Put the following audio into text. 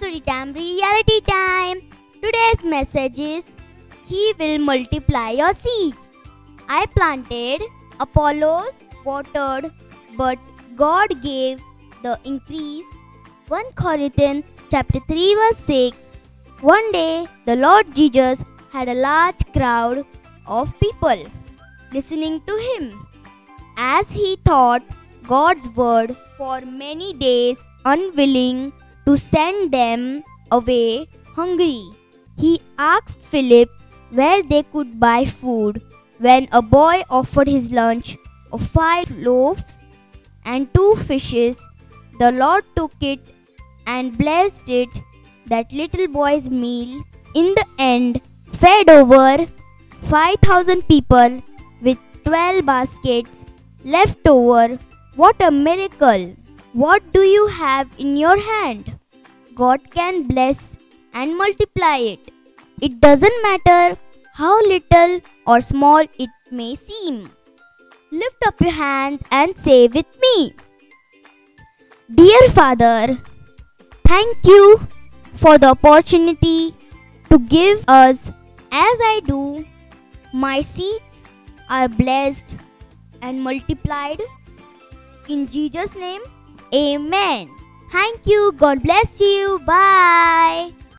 Storytime Reality Time. Today's message is He will multiply your seeds. I planted, Apollos watered, but God gave the increase. 1 Corinthians chapter 3 verse 6. One day the Lord Jesus had a large crowd of people listening to him as he taught God's word for many days, unwilling to send them away hungry. He asked Philip where they could buy food. When a boy offered his lunch of 5 loaves and 2 fishes, the Lord took it and blessed it. That little boy's meal, in the end, fed over 5,000 people with 12 baskets left over. What a miracle! What do you have in your hand? God can bless and multiply it. It doesn't matter how little or small it may seem. Lift up your hand and say with me, Dear Father, thank you for the opportunity to give us as I do. My seeds are blessed and multiplied. In Jesus' name, Amen. Thank you. God bless you. Bye.